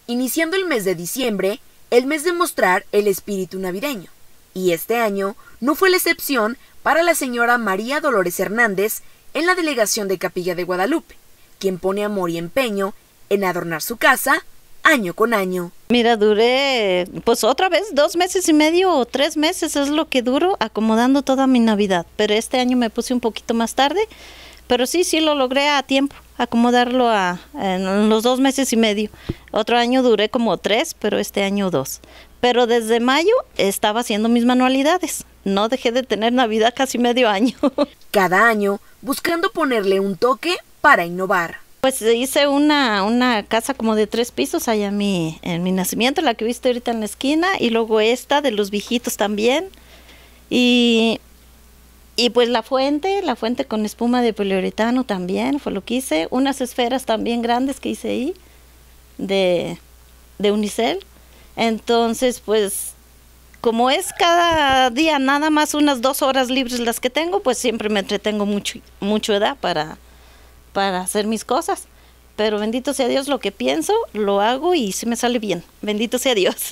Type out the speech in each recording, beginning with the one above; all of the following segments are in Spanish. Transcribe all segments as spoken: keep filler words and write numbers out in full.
Iniciando el mes de diciembre, el mes de mostrar el espíritu navideño. Y este año no fue la excepción para la señora María Dolores Hernández en la delegación de Capilla de Guadalupe, quien pone amor y empeño en adornar su casa año con año. Mira, duré pues otra vez dos meses y medio o tres meses es lo que duro acomodando toda mi Navidad, pero este año me puse un poquito más tarde, pero sí, sí lo logré a tiempo, acomodarlo a, en los dos meses y medio. Otro año duré como tres, pero este año dos. Pero desde mayo estaba haciendo mis manualidades, no dejé de tener Navidad casi medio año. Cada año buscando ponerle un toque para innovar. Pues hice una, una casa como de tres pisos allá en mi, en mi nacimiento, la que viste ahorita en la esquina, y luego esta de los viejitos también. Y, y pues la fuente, la fuente con espuma de poliuretano también fue lo que hice. Unas esferas también grandes que hice ahí, de, de unicel. Entonces, pues, como es cada día nada más unas dos horas libres las que tengo, pues siempre me entretengo mucho, mucho edad para... para hacer mis cosas, pero bendito sea Dios, lo que pienso, lo hago y sí me sale bien, bendito sea Dios.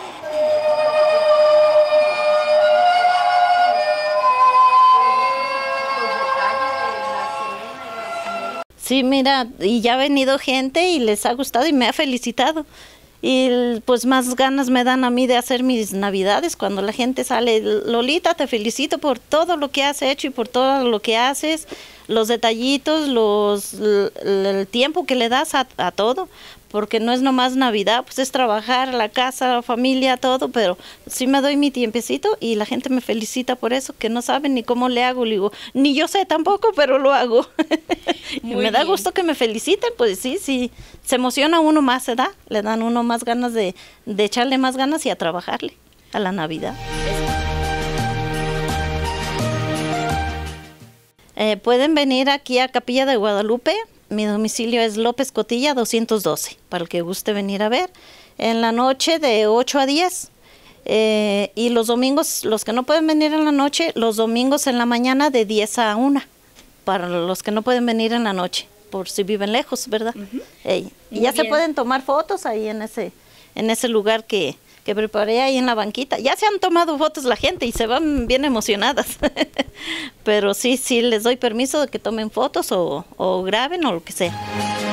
Sí, mira, y ya ha venido gente y les ha gustado y me ha felicitado. Y pues más ganas me dan a mí de hacer mis navidades cuando la gente sale. Lolita, te felicito por todo lo que has hecho y por todo lo que haces, los detallitos, los, el tiempo que le das a, a todo, porque no es nomás Navidad, pues es trabajar, la casa, la familia, todo, pero sí me doy mi tiempecito y la gente me felicita por eso, que no saben ni cómo le hago, le digo, ni yo sé tampoco, pero lo hago. Y me da gusto que me feliciten, pues sí, sí, se emociona uno más, ¿verdad? Le dan uno más ganas de, de echarle más ganas y a trabajarle a la Navidad. Eh, pueden venir aquí a Capilla de Guadalupe. Mi domicilio es López Cotilla doscientos doce, para el que guste venir a ver. En la noche de ocho a diez. Eh, y los domingos, los que no pueden venir en la noche, los domingos en la mañana de diez a una. Para los que no pueden venir en la noche, por si viven lejos, ¿verdad? Uh-huh. Ey, y ya bien. Se pueden tomar fotos ahí en ese, en ese lugar que, que preparé ahí en la banquita. Ya se han tomado fotos la gente y se van bien emocionadas. Pero sí, sí les doy permiso de que tomen fotos o, o graben o lo que sea.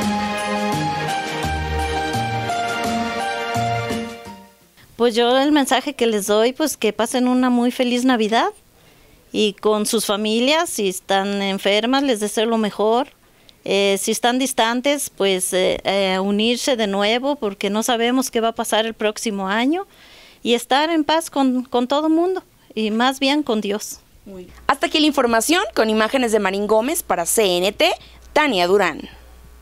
Pues yo el mensaje que les doy, pues que pasen una muy feliz Navidad y con sus familias. Si están enfermas, les deseo lo mejor. Eh, si están distantes, pues eh, eh, unirse de nuevo, porque no sabemos qué va a pasar el próximo año, y estar en paz con, con todo el mundo, y más bien con Dios. Hasta aquí la información, con imágenes de Marín Gómez para C N T, Tania Durán.